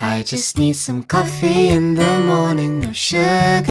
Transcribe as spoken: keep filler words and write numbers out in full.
I just need some coffee in the morning, no sugar.